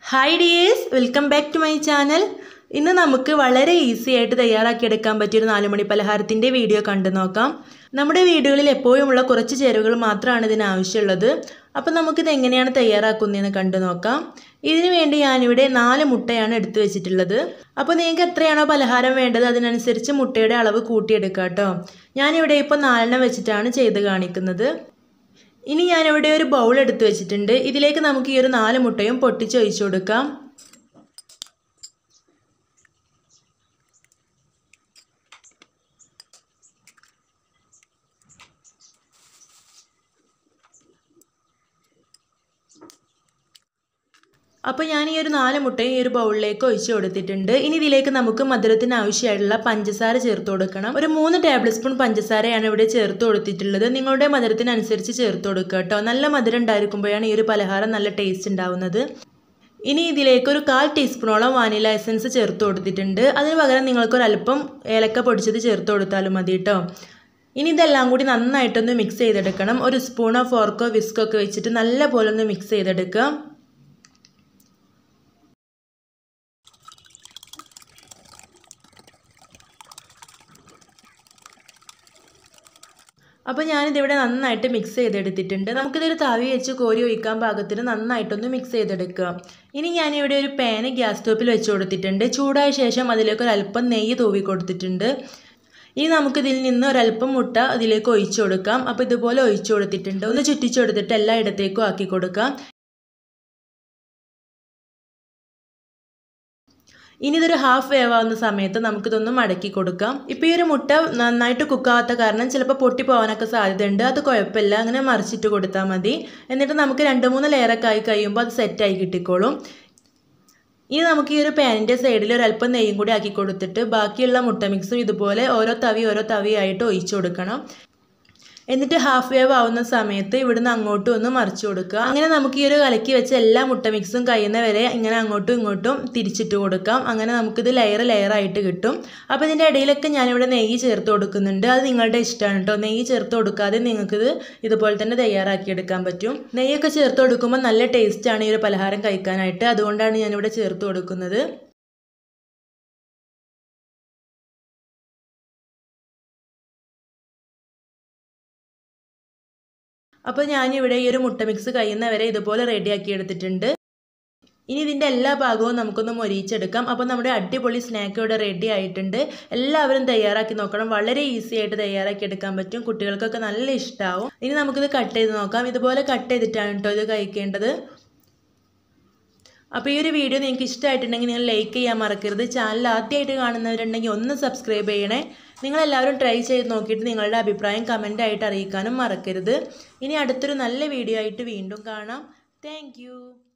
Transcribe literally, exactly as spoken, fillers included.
Hi dears, welcome back to my channel. ഇന്ന് നമുക്ക് വളരെ ഈസി ആയിട്ട് തയ്യാറാക്കി എടുക്കാൻ പറ്റിയ ഒരു നാലുമണി പലഹാരത്തിന്റെ വീഡിയോ കണ്ടു നോക്കാം. നമ്മുടെ വീഡിയോകളിൽ എപ്പോഴുമുള്ള കുറച്ച് ചേരുവകൾ മാത്രമാണ് ഇതിന് ആവശ്യമുള്ളത്. അപ്പോൾ നമുക്ക് ഇത് എങ്ങനെയാണ് തയ്യാറാക്കുന്നതെന്ന് കണ്ടു നോക്കാം. ഇതിനു വേണ്ടി ഞാൻ ഇവിടെ നാല് മുട്ടയാണ് എടുത്തു വെച്ചിട്ടുള്ളത്. അപ്പോൾ നിങ്ങൾക്ക് എത്രയാണോ പലഹാരം വേണ്ടത് അതിനനുസരിച്ച് മുട്ടയുടെ അളവ് കൂട്ടി എടുക്കുക ട്ടോ. ഞാൻ ഇവിടെ ഇപ്പോൾ നാലെണ്ണം വെച്ചിട്ടാണ് ചെയ്തു കാണിക്കുന്നത്. ഇനി ഞാൻ ഇവിടെ ഒരു ബൗൾ എടുത്തു വെച്ചിട്ടുണ്ട്. ഇതിലേക്ക് നമുക്ക് ഈ ഒരു നാല് മുട്ടയും പൊട്ടിച്ച് ഒഴിച്ചു കൊടുക്കാം. അപ്പോൾ ഞാൻ ഈ ഒരു നാല് മുട്ടയും ഈ ഒരു ബൗളിലേക്ക് ഒഴിച്ചു കൊടുത്തിട്ടുണ്ട്. ഇനി ഇതിലേക്ക് നമുക്ക് മധുരത്തിന് ആവശ്യമായിട്ടുള്ള പഞ്ചസാര ചേർത്ത് കൊടുക്കണം. ഒരു മൂന്ന് ടേബിൾ സ്പൂൺ പഞ്ചസാരയാണ് ഇവിടെ ചേർത്ത് കൊടുത്തിട്ടുള്ളത്. നിങ്ങളുടെ മധുരത്തിനനുസരിച്ച് ചേർത്ത് കൊടുക്കുക കേട്ടോ. നല്ല മധുരം ഉണ്ടായിരിക്കുമ്പോഴാണ് ഈ ഒരു പലഹാരം നല്ല ടേസ്റ്റ് ഉണ്ടാവുന്നത്. ഇനി ഇതിലേക്ക് ഒരു കാൽ ടീസ്പൂണോളം വാനില എസൻസ് ചേർത്ത് കൊടുത്തിട്ടുണ്ട്. അതിന് പകരം നിങ്ങൾക്കൊരല്പം ഏലക്ക പൊടിച്ചത് ചേർത്ത് കൊടുത്താലും മതി കേട്ടോ. ഇനി ഇതെല്ലാം കൂടി നന്നായിട്ടൊന്ന് മിക്സ് ചെയ്തെടുക്കണം. ഒരു സ്പൂണോ ഫോർക്കോ വിസ്കോ ഒക്കെ വെച്ചിട്ട് നല്ല പോലെ ഒന്ന് മിക്സ് ചെയ്തെടുക്കുക. അപ്പോൾ ഞാനിതിവിടെ നന്നായിട്ട് മിക്സ് ചെയ്തെടുത്തിട്ടുണ്ട്. നമുക്കിതൊരു തവി വെച്ച് കോരി ഒഴിക്കാൻ പാകത്തിന് നന്നായിട്ടൊന്ന് മിക്സ് ചെയ്തെടുക്കുക. ഇനി ഞാനിവിടെ ഒരു പാന് ഗ്യാസ് സ്റ്റോപ്പിൽ വെച്ച് കൊടുത്തിട്ടുണ്ട്. ചൂടായ ശേഷം അതിലേക്ക് ഒരല്പം നെയ്യ് തൂവി കൊടുത്തിട്ടുണ്ട്. ഇനി നമുക്കിതിൽ നിന്ന് ഒരല്പം മുട്ട അതിലേക്ക് ഒഴിച്ചു കൊടുക്കാം. അപ്പോൾ ഇതുപോലെ ഒഴിച്ചു കൊടുത്തിട്ടുണ്ട്. ഒന്ന് ചുറ്റിച്ചു കൊടുത്തിട്ട് എല്ലായിടത്തേക്കും ആക്കി കൊടുക്കാം. ഇനി ഇതൊരു ഹാഫ് വേവാവുന്ന സമയത്ത് നമുക്കിതൊന്ന് മടക്കി കൊടുക്കാം. ഇപ്പോൾ ഈ ഒരു മുട്ട നന്നായിട്ട് കുക്കാവാത്ത കാരണം ചിലപ്പോൾ പൊട്ടി പോകാനൊക്കെ സാധ്യതയുണ്ട്. അത് കുഴപ്പമില്ല, അങ്ങനെ മറിച്ചിട്ട് കൊടുത്താൽ മതി. എന്നിട്ട് നമുക്ക് രണ്ട് മൂന്ന് ലെയറൊക്കെ ആയി കഴിയുമ്പോൾ അത് സെറ്റായി കിട്ടിക്കോളും. ഇനി നമുക്ക് ഈ ഒരു പാനിൻ്റെ സൈഡിൽ ഒരല്പം നെയ്യും കൂടി ആക്കി കൊടുത്തിട്ട് ബാക്കിയുള്ള മുട്ട മിക്സും ഇതുപോലെ ഓരോ തവി ഓരോ തവിയായിട്ട് ഒഴിച്ചു കൊടുക്കണം. എന്നിട്ട് ഹാഫ് വേവ് ആവുന്ന സമയത്ത് ഇവിടുന്ന് അങ്ങോട്ടും ഒന്ന് മറിച്ചു കൊടുക്കുക. അങ്ങനെ നമുക്ക് ഈ ഒരു കലക്കി വെച്ച എല്ലാ മുട്ട മിക്സും കഴിയുന്ന വരെ ഇങ്ങനെ അങ്ങോട്ടും ഇങ്ങോട്ടും തിരിച്ചിട്ട് കൊടുക്കാം. അങ്ങനെ നമുക്കിത് ലെയർ ലെയറായിട്ട് കിട്ടും. അപ്പോൾ ഇതിൻ്റെ ഇടയിലൊക്കെ ഞാനിവിടെ നെയ്യ് ചേർത്ത് കൊടുക്കുന്നുണ്ട്. അത് നിങ്ങളുടെ ഇഷ്ടമാണ് കേട്ടോ. നെയ്യ് ചേർത്ത് കൊടുക്കാതെ നിങ്ങൾക്കിത് ഇതുപോലെ തന്നെ തയ്യാറാക്കിയെടുക്കാൻ പറ്റും. നെയ്യൊക്കെ ചേർത്ത് കൊടുക്കുമ്പോൾ നല്ല ടേസ്റ്റാണ് ഈ ഒരു പലഹാരം കഴിക്കാനായിട്ട്. അതുകൊണ്ടാണ് ഞാനിവിടെ ചേർത്ത് കൊടുക്കുന്നത്. അപ്പോൾ ഞാനിവിടെ ഈ ഒരു മുട്ട മിക്സ് കഴിയുന്നവരെ ഇതുപോലെ റെഡിയാക്കി എടുത്തിട്ടുണ്ട്. ഇനി ഇതിൻ്റെ എല്ലാ ഭാഗവും നമുക്കൊന്ന് മൊരിയിച്ചെടുക്കാം. അപ്പോൾ നമ്മുടെ അടിപൊളി സ്നാക്ക് ഇവിടെ റെഡി ആയിട്ടുണ്ട്. എല്ലാവരും തയ്യാറാക്കി നോക്കണം. വളരെ ഈസി ആയിട്ട് തയ്യാറാക്കി എടുക്കാൻ പറ്റും. കുട്ടികൾക്കൊക്കെ നല്ല ഇഷ്ടമാവും. ഇനി നമുക്കിത് കട്ട് ചെയ്ത് നോക്കാം. ഇതുപോലെ കട്ട് ചെയ്തിട്ടാണ് കേട്ടോ ഇത് കഴിക്കേണ്ടത്. അപ്പോൾ ഈ ഒരു വീഡിയോ നിങ്ങൾക്ക് ഇഷ്ടമായിട്ടുണ്ടെങ്കിൽ നിങ്ങൾ ലൈക്ക് ചെയ്യാൻ മറക്കരുത്. ചാനൽ ആദ്യമായിട്ട് കാണുന്നവരുണ്ടെങ്കിൽ ഒന്ന് സബ്സ്ക്രൈബ് ചെയ്യണേ. നിങ്ങളെല്ലാവരും ട്രൈ ചെയ്ത് നോക്കിയിട്ട് നിങ്ങളുടെ അഭിപ്രായം കമൻ്റായിട്ട് അറിയിക്കാനും മറക്കരുത്. ഇനി അടുത്തൊരു നല്ല വീഡിയോ ആയിട്ട് വീണ്ടും കാണാം. താങ്ക്